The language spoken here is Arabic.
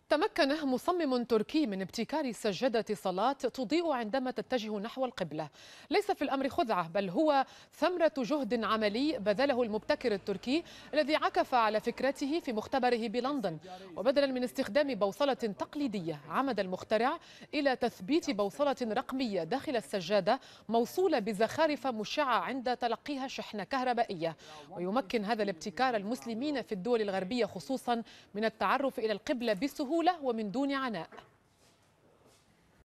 تمكن مصمم تركي من ابتكار سجادة صلاة تضيء عندما تتجه نحو القبلة. ليس في الأمر خدعة، بل هو ثمرة جهد عملي بذله المبتكر التركي الذي عكف على فكرته في مختبره بلندن. وبدلا من استخدام بوصلة تقليدية، عمد المخترع إلى تثبيت بوصلة رقمية داخل السجادة موصولة بزخارف مشعة عند تلقيها شحنة كهربائية. ويمكن هذا الابتكار المسلمين في الدول الغربية خصوصا من التعرف إلى القبلة بسهولة ومن دون عناء.